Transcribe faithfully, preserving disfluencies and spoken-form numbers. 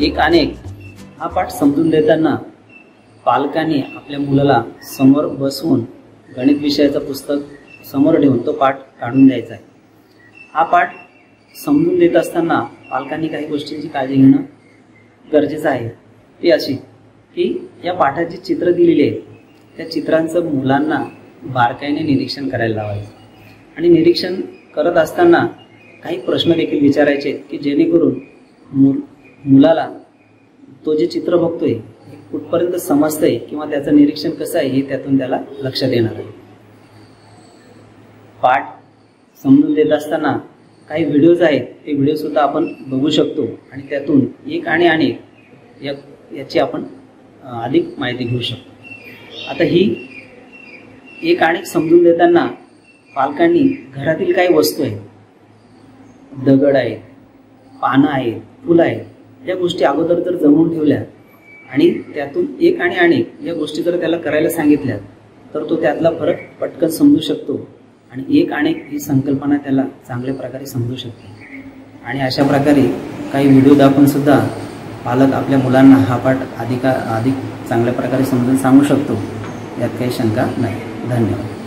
एक आणि एक हा पाठ समजून देताना पालकांनी आपल्या मुलाला समोर बसवून गणित विषयाचं पुस्तक समोर ठेवून तो पाठ काढून द्यायचा आहे। हा पाठ समजून देत असताना पालकांनी काही गोष्टींची काळजी घेणं गरजेचं आहे। ती अशी की या पाठाची चित्र दिलेली आहेत त्या चित्रांचं मुलांना बारकाईने निरीक्षण करायला लावायचं आणि निरीक्षण करत असताना काही प्रश्न देखील विचारायचे की जेणेकरून मुल मुलाला तो जे चित्र बघतोय कुठपर्यंत समजतंय किंवा त्याचं निरीक्षण कसं आहे हे त्यातून त्याला लक्षात येणार आहे। पाठ समजून देत असताना काही व्हिडिओज आहेत ते व्हिडिओ सुद्धा आपण बघू शकतो आणि त्यातून एक आणि अनेक या याची आपण अधिक माहिती घेऊ शकतो। आता ही एक आणि समजून देताना पालकांनी घरातील काही वस्तू आहेत, दगड आहेत, पानं आहेत, फुलं आहेत, या गोष्टी अगोदर जर जमवून ठेवल्या आणि त्यातून एक आणि अनेक या गोष्टी जर त्याला करायला सांगितल्या तर तो त्यातला फरक पटकन समजू शकतो आणि एक अनेक ही संकल्पना त्याला चांगल्या प्रकारे समजू शकते। आणि अशा प्रकारे काही व्हिडिओ दाखवून सुद्धा पालक आपल्या मुलांना हा पाठ अधिक अधिक चांगल्या प्रकारे समजून सांगू शकतो, यात काही शंका नाही। धन्यवाद।